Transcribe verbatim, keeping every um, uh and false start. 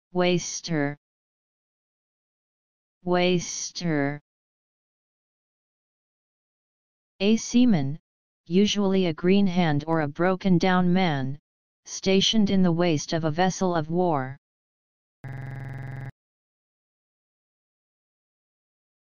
waster, waster. A seaman, usually a green hand or a broken-down man, stationed in the waist of a vessel of war.